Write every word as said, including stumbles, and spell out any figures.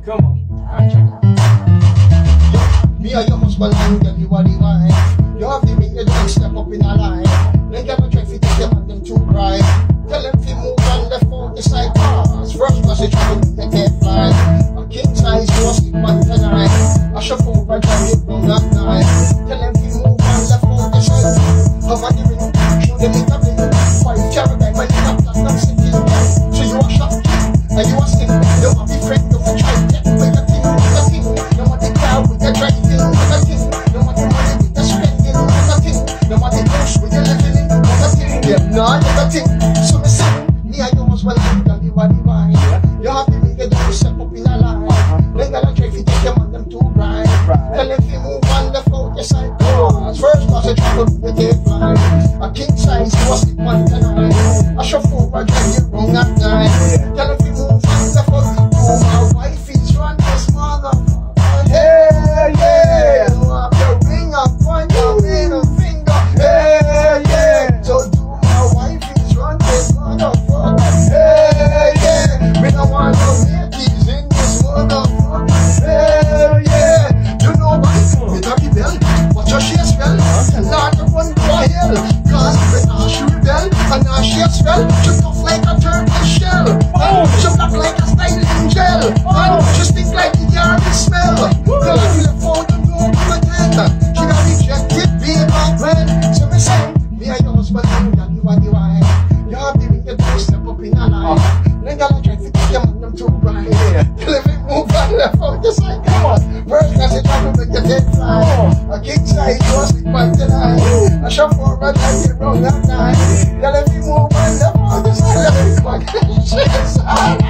Come on. Me and your husband and girl, you are the wine. You have to make your dog step up in a line. Then get a try to take them and them to cry. Tell them to move on left out the side cars. First class, they try to make their fly. A king size, you a sleep on tonight. I shove over and drive it round that night. Tell them to move on left out the side. Have a giving, show them in a ring. Five caravan, but you have platinum city. So you a shot and you a sing. You a be friend, you a try to get with the thing, with the thing. You want the car with the driving, with the thing. You want the money with the spending, with the thing. You want the house with the living, with the thing. Yeah, no, the thing. So me say, me and you was well and girl, you are the wine. You have to make a do step up in a line. Then gotta try to take them on them to grind. Tell them to move on left out the side doors. First class, I travel with the fly. A king size, you a sleep on tonight. I shove over, drive you wrong at night. Tell them to move on left out. Oh, my wife is run this motherfucker. Hey, yeah. You have your ring up on your middle finger. Hey, yeah. So do my wife is run this motherfucker. Hey, yeah. We don't want no ladies in this motherfucker. Hey, yeah. You know what? We don't rebel. Watch her she a spell. Tell her to run to a hell. Cause when now she rebel and now she a spell. She tough like a turtle shell. Oh. She black like a styling gel. Oh. She stink like the yard smell. Girl, I feel a phone to go to my tender. She got rejected, being my friend. So me say, me and your husband and girl, you are the wine. You have to make the door step up in a line. Then girl, I try to take your man them to grind. Tell him it move on left out the side. Come on. First class, I try to make the dead fly. A king size, you a sleep on tonight. I shove forward and get round that night. Tell him it move on left out the side. Let me come on.